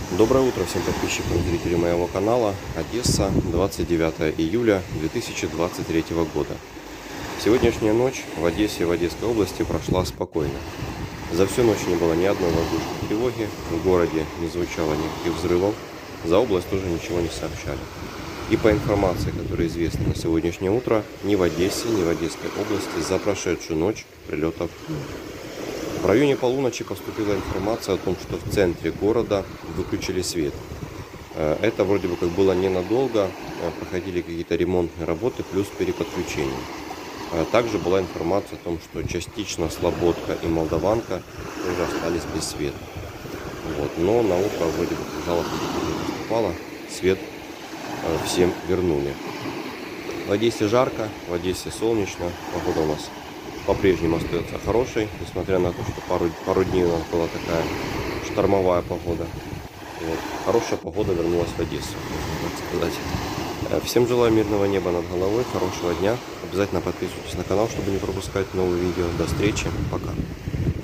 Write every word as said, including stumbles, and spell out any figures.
Доброе утро всем подписчикам и зрителям моего канала. Одесса, двадцать девятое июля две тысячи двадцать третьего года. Сегодняшняя ночь в Одессе и в Одесской области прошла спокойно. За всю ночь не было ни одной воздушной тревоги, в городе не звучало никаких взрывов, за область тоже ничего не сообщали. И по информации, которая известна на сегодняшнее утро, ни в Одессе, ни в Одесской области за прошедшую ночь прилетов нет. В районе полуночи поступила информация о том, что в центре города выключили свет. Это вроде бы как было ненадолго, проходили какие-то ремонтные работы плюс переподключение. Также была информация о том, что частично Слободка и Молдаванка тоже остались без света. Вот. Но на утро вроде бы жалоб не поступало, свет всем вернули. В Одессе жарко, в Одессе солнечно, погода у нас по-прежнему остается хорошей, несмотря на то, что пару, пару дней у нас была такая штормовая погода. Вот. Хорошая погода вернулась в Одессу, можно так сказать. Всем желаю мирного неба над головой, хорошего дня. Обязательно подписывайтесь на канал, чтобы не пропускать новые видео. До встречи, пока.